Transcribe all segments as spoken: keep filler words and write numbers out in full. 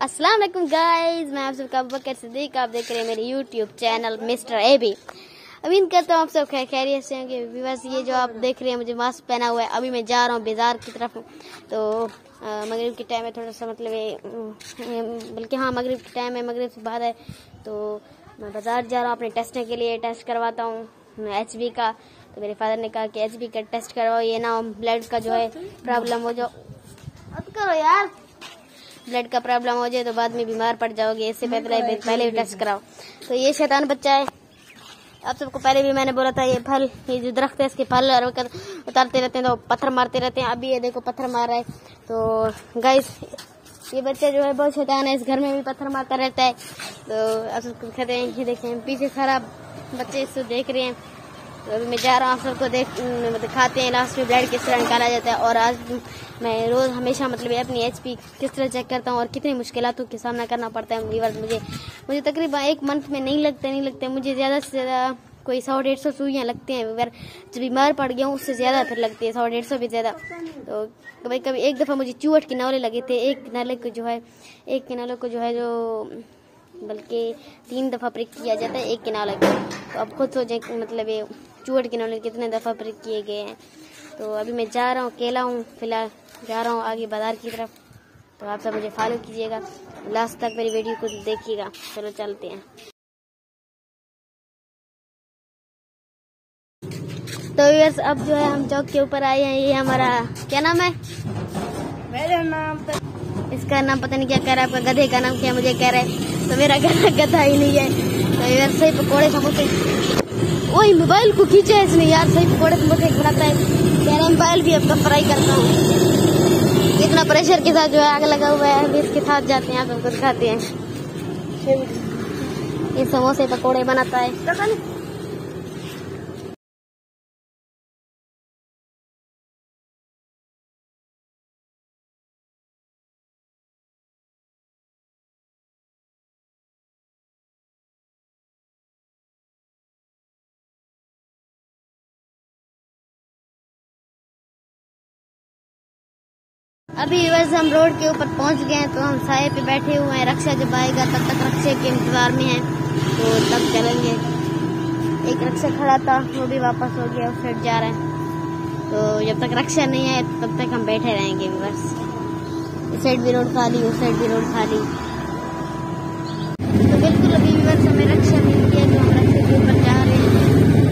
अस्सलाम वालेकुम गाइस, मैं आप सबका बकर सिद्दीक। आप देख रहे हैं मेरे यूट्यूब चैनल मिस्टर एबी। उम्मीद करता हूँ आप सब खैर खैरियत से होंगे। बस ये जो आप देख रहे हैं मुझे मास्क पहना हुआ है। अभी मैं जा रहा हूँ बाज़ार की तरफ। तो मगरिब के टाइम है, थोड़ा सा मतलब बल्कि हाँ मगरिब के टाइम है, मगरिब से बाद है। तो मैं बाज़ार जा रहा हूँ अपने टेस्टने के लिए। टेस्ट करवाता हूँ एच बी का। तो मेरे फादर ने कहा कि एच बी का टेस्ट करवाओ, ये ना ब्लड का जो है प्रॉब्लम हो जाओ। अब करो यार, ब्लड का प्रॉब्लम हो जाए तो बाद में बीमार पड़ जाओगे, इससे पहले पहले भी टेस्ट कराओ। तो ये शैतान बच्चा है। आप सबको पहले भी मैंने बोला था, ये फल, ये जो दरख्त है इसके फल और उतारते रहते हैं तो पत्थर मारते रहते हैं। अभी ये देखो पत्थर मार रहा है। तो गाइस ये बच्चा जो है बहुत शैतान है, इस घर में भी पत्थर मारता रहता है। तो आप सबको कहते हैं, ये देखें पीछे खराब बच्चे इसको देख रहे हैं। तो अभी मैं जा रहा हूँ, आप सबको देख दिखाते हैं लास्ट में ब्लड किस तरह निकाला जाता है। और आज मैं रोज़ हमेशा मतलब अपनी एचपी किस तरह चेक करता हूँ और कितनी मुश्किलातों का सामना करना पड़ता है। व्यूअर्स मुझे मुझे तकरीबन एक मंथ में नहीं लगता नहीं लगता मुझे ज़्यादा से ज़्यादा कोई सौ डेढ़ सौ सुइयाँ लगती हैं। अगर जब बीमार पड़ गया हूँ उससे ज़्यादा फिर लगती है, सौ डेढ़ सौ भी ज़्यादा। तो कभी कभी एक दफ़ा मुझे चूहट के नाले लगे थे। एक किनारे को जो है एक किनारे को जो है जो बल्कि तीन दफ़ा प्रिक किया जाता है एक किनारे को। तो अब खुद सोचें मतलब ये चूहट के नाले कितने दफ़ा प्रिक किए गए हैं। तो अभी मैं जा रहा हूँ, अकेला हूँ फिलहाल, जा रहा हूँ आगे बाजार की तरफ। तो आप सब मुझे फॉलो कीजिएगा, लास्ट तक मेरी वीडियो को देखिएगा। चलो चलते हैं। तो व्यूअर्स अब जो है हम चौक के ऊपर आए हैं। ये हमारा क्या नाम है? मेरा नाम तो इसका नाम पता नहीं क्या कह रहा है, आपका गधे का नाम क्या मुझे कह रहा है। तो मेरा गधा गधा ही नहीं है। तो व्यूअर्स सही पकौड़े समोसे, वही मोबाइल को खींचा है इसने यार। सही पकौड़े समोसे बनाता है, कह रहे मोबाइल भी आपका फ्राई करता हूँ। इतना प्रेशर के साथ जो है आग लगा हुआ है। अभी इसके साथ जाते हैं, आप हमको दिखाते हैं। ये समोसे पकौड़े बनाता है। अभी बस हम रोड के ऊपर पहुंच गए हैं। तो हम साए पे बैठे हुए हैं, रक्षा जब आएगा तब तक रक्षा के इंतजार में है, तो तब चलेंगे। एक रक्षा खड़ा था वो भी वापस हो गया, उस साइड जा रहे हैं। तो जब तक रक्षा नहीं आए तब तक हम बैठे रहेंगे। बस इस साइड भी रोड खाली, उस साइड भी रोड खाली। तो बिल्कुल अभी बस हमें रक्षा मिल गया, जो हम रक्षा के ऊपर जा रहे हैं।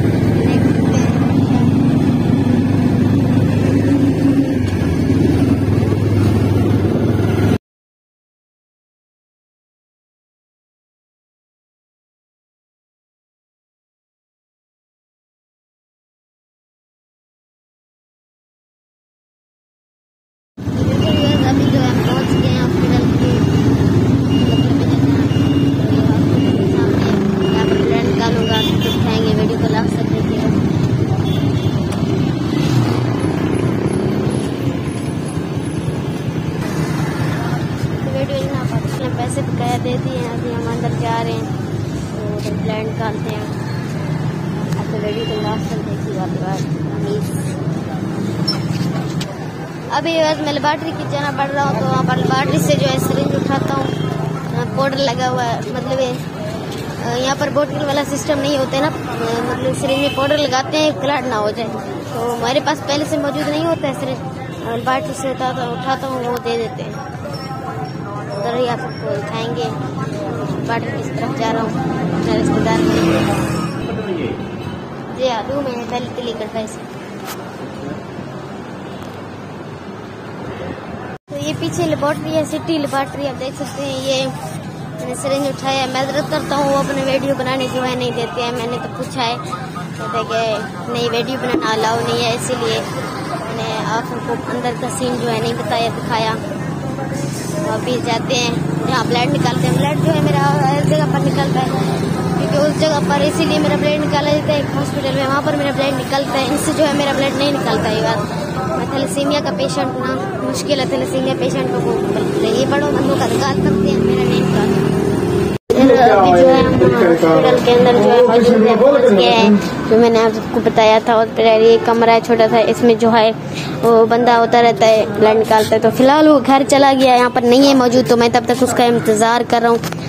अभी जो हम पहुंच गए हैं हॉस्पिटल के सामने। यहाँ पर ब्लड निकालूंगा, दिखाएंगे, वीडियो को लास्ट तक देखिएगा। वीडियो ना पाते पैसे बकाया दे दिए हैं। अभी हम अंदर जा रहे हैं तो ब्लड निकालते हैं। आपको वीडियो को लास्ट तक देखिएगा प्लीज। अभी बस मैं लेबॉर्ट्री की जाना पड़ रहा हूँ। तो वहाँ पर लेबॉर्ट्री से जो है सिरिंज उठाता हूँ। पाउडर लगा हुआ है, मतलब यहाँ पर बोतल वाला सिस्टम नहीं होता है ना, मतलब सिरिंज में पाउडर लगाते हैं क्लॉट ना हो जाए। तो हमारे पास पहले से मौजूद नहीं होता है सिरिंज, लेबॉर्ट्री से उठाता उठाता हूँ, वो दे देते हैं। उधर ही आप सबको दिखाएंगे। लेबॉर्ट्री की तरफ जा रहा हूँ रिश्तेदार जी आलू में पहले तिली करता है। तो ये पीछे लेबॉर्ट्री है, सिटी लेबॉर्ट्री, आप देख सकते हैं। ये मैंने सिरिंज उठाया, मैं जरूरत करता हूँ वो अपने वीडियो बनाने जो है नहीं देते हैं। मैंने तो पूछा है, कहते हैं कि नहीं वीडियो बनाना अलाउ नहीं है, इसीलिए मैंने आप सबको अंदर का सीन जो है नहीं बताया दिखाया। तो अभी जाते हैं जहाँ ब्लड निकालते हैं। ब्लड जो है मेरा हर जगह पर निकलता है, क्योंकि उस जगह पर इसीलिए मेरा ब्लड निकाला जाता है। एक हॉस्पिटल में वहाँ पर मेरा ब्लड निकलता है, इनसे जो है मेरा ब्लड नहीं निकलता है। बात मैं थैलेसीमिया का पेशेंट हूँ ना, मुश्किल है थैलेसीमिया पेशेंट को। ये बड़ों बंदों का निकाल करते हैं, मेरा नहीं निकालता। अभी जो है हम हॉस्पिटल के अंदर जो है मौजूद है, पहुँच गए हैं। जो मैंने आपको बताया था हॉस्पिटल ये कमरा है छोटा सा, इसमें जो है वो बंदा होता रहता है, ब्लड निकालता है। तो फिलहाल वो घर चला गया, यहाँ पर नहीं है मौजूद, तो मैं तब तक उसका इंतज़ार कर रहा हूँ।